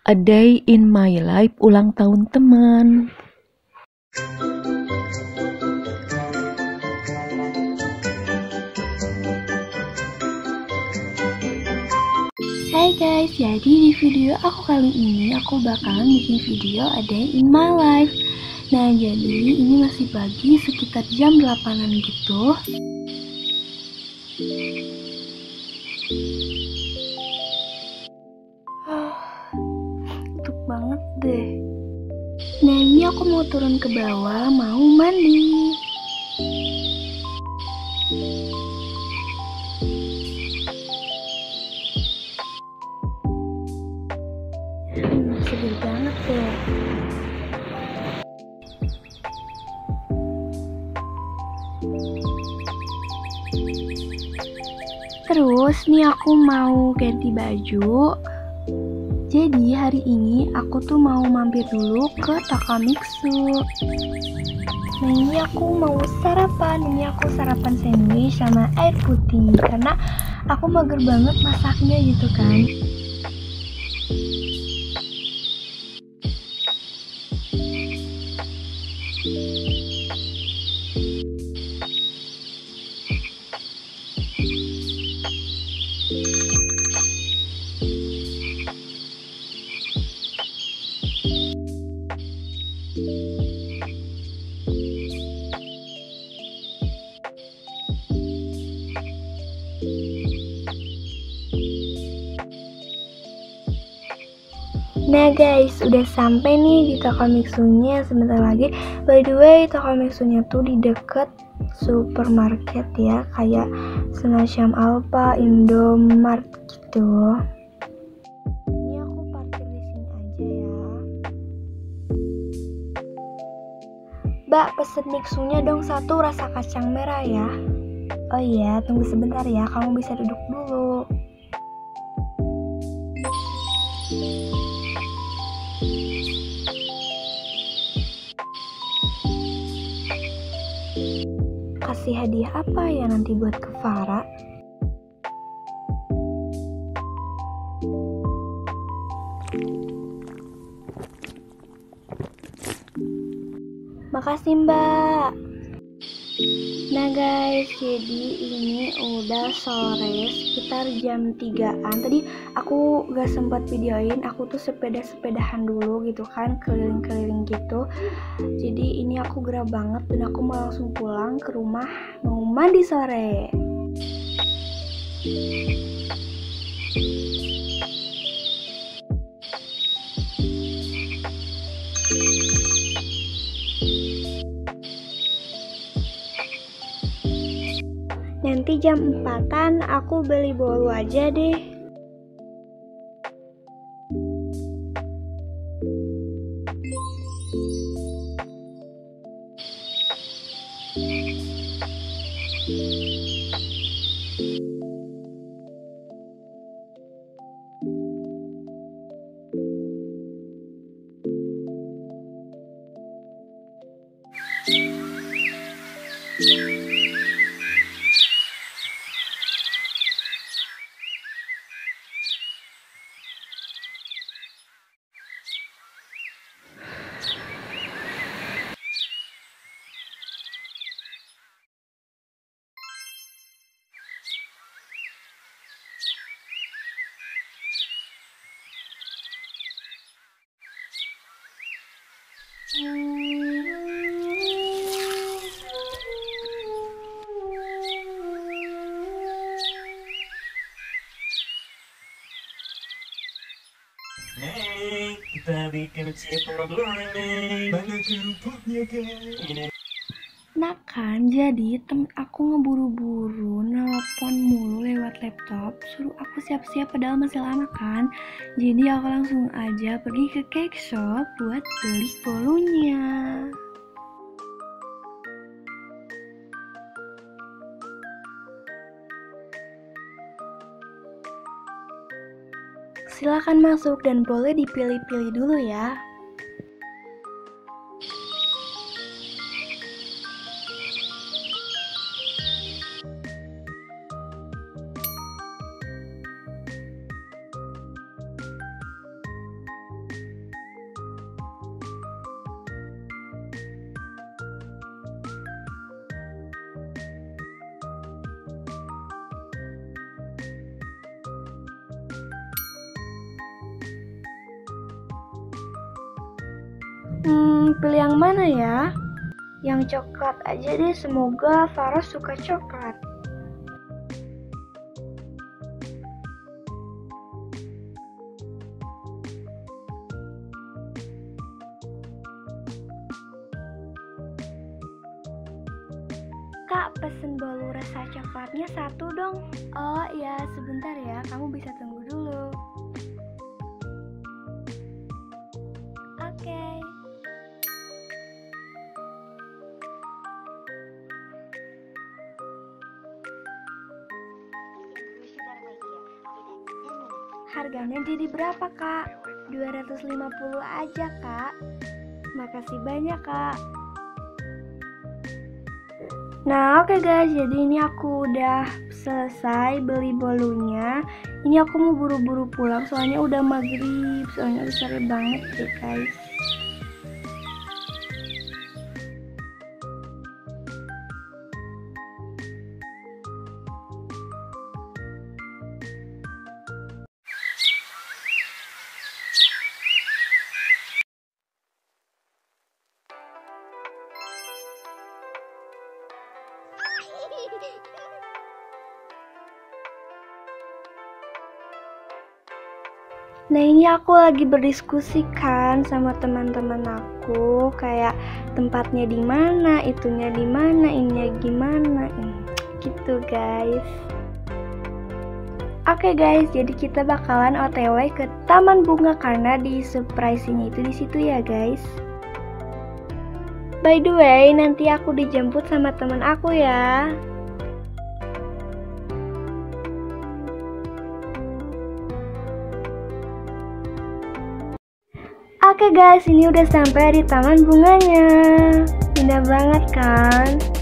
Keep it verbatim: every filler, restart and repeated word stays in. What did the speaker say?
A Day in My Life ulang tahun teman. Hai guys, jadi di video aku kali ini aku bakalan bikin video A Day in My Life. Nah, jadi ini masih pagi sekitar jam delapanan gitu. Ngantuk banget deh. Nah, ini aku mau turun ke bawah, mau mandi. Hmm, seger banget deh. Terus nih aku mau ganti baju. Jadi hari ini aku tuh mau mampir dulu ke Takamixu. Nah, ini aku mau sarapan. Ini aku sarapan sandwich sama air putih karena aku mager banget masaknya gitu kan. Nah guys, udah sampai nih di Takamixunya sebentar lagi. By the way, Takamixunya tuh di deket supermarket ya, kayak semacam Alfa, Indomart gitu. Ini aku parkir di sini aja ya. Mbak, pesen mixunya dong satu rasa kacang merah ya. Oh iya, tunggu sebentar ya, kamu bisa duduk dulu. Kasih hadiah apa ya nanti buat ke Farah? Makasih mbak. Nah guys, jadi ini udah sore sekitar jam tigaan. Tadi aku gak sempat videoin, aku tuh sepeda-sepedahan dulu gitu kan, keliling-keliling gitu. Jadi ini aku gerah banget dan aku mau langsung pulang ke rumah, mau mandi sore. Nanti jam empatan aku beli bolu aja deh. Hey, kita bikin cipotle nih. Banyak kerupuknya kan. Nah kan, jadi temen aku ngeburu-buru nelpon mulu lewat laptop, suruh aku siap-siap padahal masih lama kan. Jadi aku langsung aja pergi ke cake shop buat beli bolunya. Silakan masuk dan boleh dipilih-pilih dulu ya. Hmm, pilih yang mana ya? Yang coklat aja deh, semoga Farah suka coklat. Kak, pesen bolu rasa coklatnya satu dong. Oh iya, sebentar ya, kamu bisa tunggu dulu. Oke. Harganya jadi berapa, Kak? dua ratus lima puluh aja, Kak. Makasih banyak, Kak. Nah, oke okay guys, jadi ini aku udah selesai beli bolunya. Ini aku mau buru-buru pulang, soalnya udah maghrib, soalnya udah sore banget deh guys. Nah, ini aku lagi berdiskusi kan sama teman-teman aku, kayak tempatnya di mana, itunya di mana, ininya gimana, hmm, gitu guys. Oke okay guys, jadi kita bakalan O T W ke Taman Bunga karena di surprise-nya itu di situ ya guys. By the way, nanti aku dijemput sama teman aku ya. Oke guys, ini udah sampai di taman bunganya. Indah banget kan?